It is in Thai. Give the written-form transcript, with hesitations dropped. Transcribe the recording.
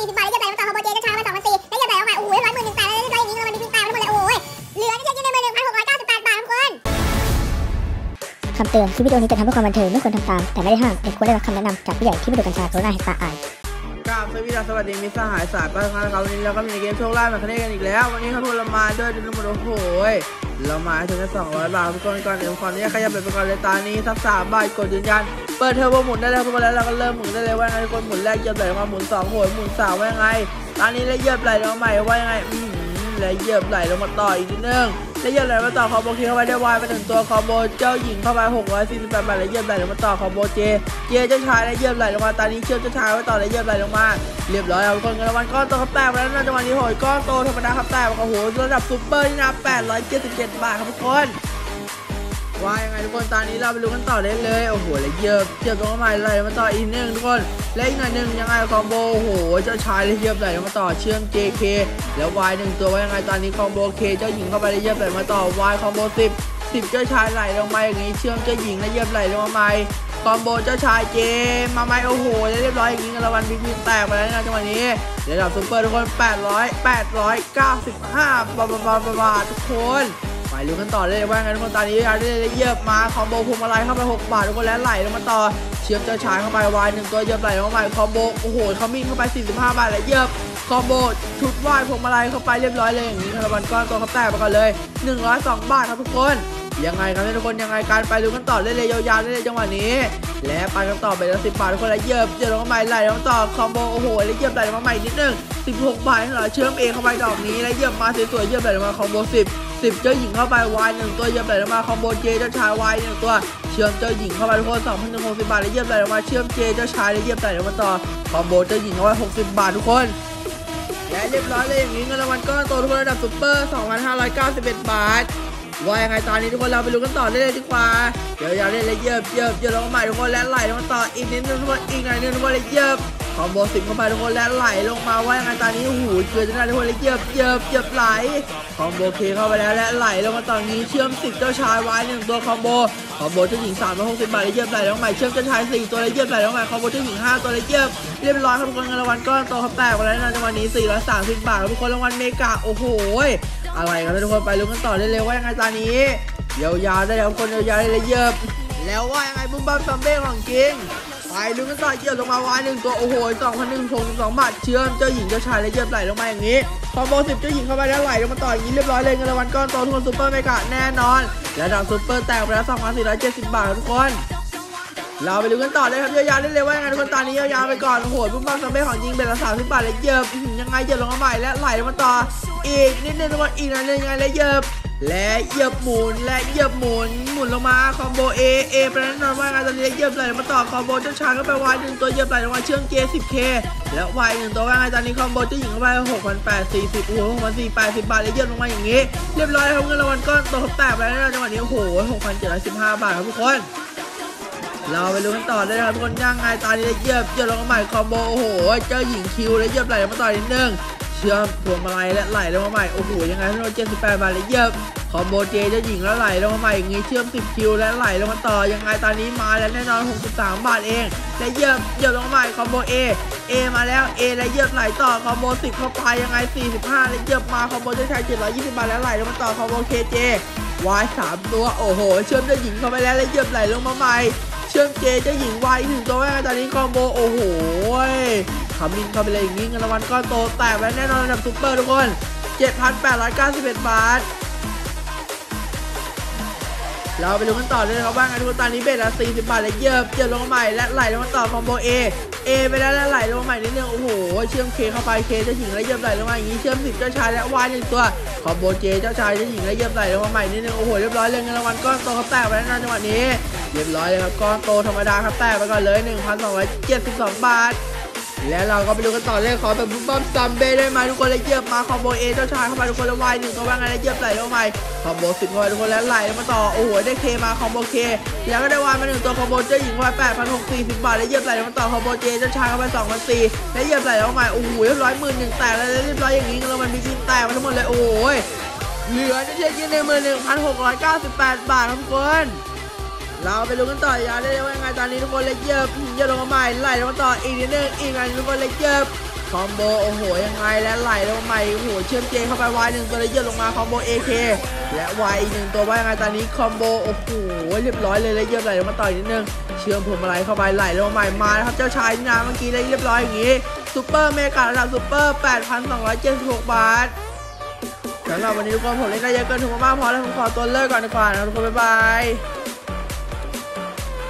40 บาทแล้วเยียบไหลมาต่อคอมโบเจจะชามา2,400แล้วเยียบไหลออกมาโอ้ย110,000 แต่แล้วอย่างนี้เรามันมีแต้มทั้งหมดเลยโอ้ยเหลือที่จะยืนในมือ 1,698 บาททุกคนคำเตือนคลิปวิดีโอนี้จะทำเพื่อความบันเทิงไม่ควรทำตามแต่ไม่ได้ห้ามเด็กควรได้รับคำแนะนำจากผู้ใหญ่ที่ไม่ดูกัญชาโซน่าเฮตาอายสวัสดีมิตรสหายสายป้าครับวันนี้เราก็มีเกมโชคลาภมาคะแนนกันอีกแล้ววันนี้ครับพวกเรามาด้วยทั้งหมดโอ้โหเรามาถึงแค่200 บาททุกคนก่อนเดี๋ยวขออนุญาตขยับไปก่อนเลยตานี้สัก3 บาทกดยืนยันเปิดเทอร์โบหมุนได้แล้วทุกคนแล้วเราก็เริ่มหมุนได้เลยว่าไงทุกคนหมุนแรกเหยียบไหลมาหมุน2โหยหมุน3ว่ายังไงตานี้แล้วเหยียบไหลลงมาใหม่ว่ายังไงแล้วเหยียบไหลลงมาต่ออีกนิดนึงแล้วเหยียบไหลมาต่อคอมโบเคเข้าไปได้วายมาถึงตัวคอมโบเจ้าหญิงเข้าไป648 บาทแล้วเหยียบไหลลงมาต่อคอมโบเจเจ้าชายแล้วเหยียบไหลลงมาตานี้เชื่อมเจ้าชายไว้ต่อแล้วเหยียบไหลลงมาเรียบร้อยครับทุกคนเงินรางวัลก้อนโตครับแตกไปแล้วนะจังหวะนี้โหยก้อนโตธรรมดาครับแตกโอ้โหระดับซุปเปอร์นี่นะ877 บาทครับทุกคนว่ายังไงทุกคนตอนนี้เราไปรู้กันต่อได้เลยโอ้โหแล้วเหยียบลงมาใหม่ไหลมาต่ออีกนึงทุกคนและอีกหน่อยนึงยังไงคอมโบโอ้โหเจ้าชายเลยเหยียบไหลมาต่อเชื่อม JK แล้ว Y 1ตัวว่ายังไงตอนนี้คอมโบ K เจ้าหญิงเข้าไปเลยเหยียบไหลมาต่อ Y คอมโบ10เจ้าชายไหลลงมาอย่างนี้เชื่อมเจ้าหญิงแล้วเหยียบไหลลงมาใหม่คอมโบเจ้าชายเจมาไหมโอ้โหเรียบร้อยอย่างนี้เงินรางวัลบิ๊กแตกไปแล้วนะจังหวะนี้ระดับซุปเปอร์ทุกคน895 บาททุกคนไปลุ้นกันต่อเลยว่าไงทุกคนตอนนี้ได้เหยียบมาคอมโบพวงมาลัยเข้าไป6 บาททุกคนแล้วไหลลงมาต่อเชื่อมเจ้าชายเข้าไปวาย1ตัวเหยียบไหลลงมาใหม่คอมโบโอ้โหเขามิ่งเข้าไป45 บาทแล้วเหยียบคอมโบชุดวายพวงมาลัยเข้าไปเรียบร้อยเลยอย่างนี้เงินรางวัลก้อนตัวเขาแตกไปก่อนเลย102 บาทครับทุกคนยังไงครับทุกคนยังไงการไปลุ้นกันต่อเรื่อยๆยาวๆเรื่อยๆจังหวะนี้และไปกันต่อไปแล้ว10 บาททุกคนแล้วเหยียบลงมาใหม่ไหลลงต่อคอมโบโอ้โหแล้วเหยียบไหลลงมาใหม่นิดนึง16 บาทเหรอเชื่อมเองเข้าไปดอกนี้แล้วเหยียบมาสวยๆเหยียบไหลลงมาคอมโบ10เจ้าหญิงเข้าไปวาย1ตัวเหยียบไหลลงมาคอมโบเจเจ้าชายวาย1ตัวเชื่อมเจ้าหญิงเข้าไปทุกคน2,160 บาทแล้วเหยียบไหลลงมาเชื่อมเจเจ้าชายแล้วเหยียบไหลลงมาต่อคอมโบเจ้าหญิงเข้าไป60 บาททุกคนและเรียบร้อยเลยอย่างนี้เงินรางวัลก้อนโตทุกคนระดับซุปเปอร์ 2,591 บาทว่ายังไงตอนนี้ทุกคนเราไปลุ้นกันต่อเลยดีกว่าเดี๋ยวเล่นเลยเหยียบลงมาใหม่ทุกคนแล้วไหลลงมาต่ออีกนิดนึงทุกคนอีกหน่อยนึงทุกคนเลยเหยียบคอมโบ10เข้าไปทุกคนแล้วไหลลงมาว่ายังไงตอนนี้โอ้โหเกิดจะได้ทุกคนเลยเหยียบไหลคอมโบเคเข้าไปแล้วและไหลลงมาต่อนี้เชื่อม10เจ้าชายวาย1ตัวคอมโบเจ้าหญิง360 บาทเลยเหยียบไหลลงมาใหม่เชื่อมเจ้าชาย4ตัวเลยเหยียบไหลลงมาคอมโบเจ้าหญิง5ตัวเลยเหยียบเรียบร้อยครับทุกคนเงินรางวัลก้อนโตครับแตกไปแล้วในจังหวะนี้430 บาททุกคนรางวัลเมกะโอ้โหอะไรกันทุกคนไปลุ้นกันต่อได้เลยว่ายังไงตอนนี้ยาวๆได้แล้วคนยาวๆได้เลยเหยียบแล้วว่ายังไงบุ้มบัมซัมเบ้ของจริงไปลุ้นกันต่อเหยียบลงมาวาย1ตัวโอ้โห2,162 บาทเชื่อมเจ้าหญิงเจ้าชายแล้วเหยียบไหลลงมาอย่างนี้คอมโบ10เจ้าหญิงเข้าไปแล้วไหลลงมาต่ออย่างนี้เรียบร้อยเลยเงินรางวัลก้อนโตทุกคนซุปเปอร์เมกะแน่นอนและดาวซุปเปอร์แตกไปแล้ว 2,470 บาททุกคนเราไปลุ้นกันต่อเลยครับยาวๆได้เลยว่ายังไงทุกคนตอนนี้ยาวๆไปก่อนโอ้โหบุ้มบัมซัมเบ้ของจริงเป็นละ30 บาทเลยเหยียบยังไงเหยียบลงมาใหม่และไหลลงมาต่ออีกนิดนึงทุกคนอีกหน่อยนึงยังไงและเหยียบหมุนลงมาคอมโบเอไปแน่นอนว่าการตอนนี้เหยียบไหลมาต่อคอมโบเจ้าชายเข้าไปวาย1ตัวเหยียบไหลลงมาเชื่อมเจ10K แล้ววาย1ตัวว่าไงตอนนี้คอมโบเจ้าหญิงเข้าไป6,840โอ้โห6,480 บาทเลยเหยียบลงมาอย่างนี้เรียบร้อยครับเงินรางวัลก้อนโตแตกไปแล้วนะจังหวะนี้โอ้โห6,715 บาทครับทุกคนเราไปลุ้นกันต่อได้ครับทุกคนยังไงตอนนี้เหยียบลงมาใหม่คอมโบโอ้โหเจ้าหญิงคิวแล้วเหยียบไหลมาต่อนิดนึงเชื่อมพวงมาลัยและไหลลงมาใหม่โอ้โหยังไง278 บาทเลยเหยียบคอมโบเจเจ้าหญิงแล้วไหลลงมาใหม่อย่างงี้เชื่อม10คิวและไหลลงมาต่อยังไงตอนนี้มาแล้วแน่นอน63 บาทเองและเหยียบลงมาใหม่คอมโบเอมาแล้วและเหยียบไหลต่อคอมโบ10เข้าไปยังไง45และเหยียบมาคอมโบเจ้าชาย720 บาทแล้วไหลลงมาต่อคอมโบเคเจวาย3ตัวโอ้โหเชื่อมเจ้าหญิงเข้าไปแล้วและเหยียบไหลลงมาใหม่เชื่อมเจเจ้าหญิงวาย1ตัวแม่ตอนนี้คอมโบโอ้โหขมินเข้าไปเลยอย่างนี้เงินรางวัลก้อนโตแตกไปแน่นอนระดับซุปเปอร์ทุกคน 7,891 บาทเราไปดูกันต่อเลยครับว่าไงทุกคนตอนนี้เบ็ดละ40 บาทเลยเหยียบลงมาใหม่และไหลลงมาต่อคอมโบเอไปแล้วและไหลลงมาใหม่นิดนึงโอ้โหเชื่อมเคเข้าไปเคเจ้าหญิงแล้วเหยียบไหลลงมาอย่างนี้เชื่อม10เจ้าชายและวาย1ตัวคอมโบเจเจ้าชายเจ้าหญิงแล้วเหยียบไหลลงมาใหม่นิดนึงโอ้โหเรียบร้อยเลยเงินรางวัลก้อนโตครับแตกไปแล้วนะจังหวะนี้เรียบร้อยเลยครับก้อนโตธรรมดาครับแตกไปก่อนเลย 1,272 บาทแล้วเราก็ไปดูกันต่อเลยขอแบบบุ้มบัมซัมเบ้ได้ไหมทุกคนเลยเหยียบมาคอมโบเอเจ้าชายเข้าไปทุกคนแล้ววาย1ตัวว่าไงแล้วเหยียบไหลลงมาคอมโบ10เข้าไปทุกคนแล้วไหลมาต่อโอ้โหได้เคมาคอมโบเคแล้วก็ได้วายมา1ตัวคอมโบเจ้าหญิงเข้าไป 8,640 บาทแล้วเหยียบไหลมาต่อคอมโบเจเจ้าชายเข้าไป2,400แล้วเหยียบไหลลงมาโอ้โหเรียบร้อย11,000แตกแล้วเรียบร้อยอย่างนี้เรามันมีกินแตกมาทั้งหมดเลยโอ้ยเหลือจะเช็คยินในมือ 1,698 บาททุกคนเราไปลุ้นกันต่อยาวได้ว่ายังไงตอนนี้ทุกคนเลยเหยียบลงมาใหม่ไหลลงมาต่ออีกนิดนึงอีกอันทุกคนเลยเหยียบคอมโบโอ้โหยังไงและไหลลงใหม่โอ้โหเชื่อมเจเข้าไปวายหนึ่งตัวเลยเยอะลงมาคอมโบ AK และวายอีกหนึ่งตัวว่ายังไงตอนนี้คอมโบโอ้โหเรียบร้อยเลยเลยเยอะไหลลงมาต่อยนิดนึงเชื่อมผมอะไรเข้าไปไหลลงใหม่มานะครับเจ้าชายนี่นะเมื่อกี้เลยเรียบร้อยอย่างนี้ซูเปอร์เมการะดับซูเปอร์ 8,276 บาทสำหรับวันนี้ทุกคนผมเล่นได้เยอะเกินถึงมากพอแล้วผมขอตัวเลิกก่อนดีกว่านะทุกคนบ๊ายบาย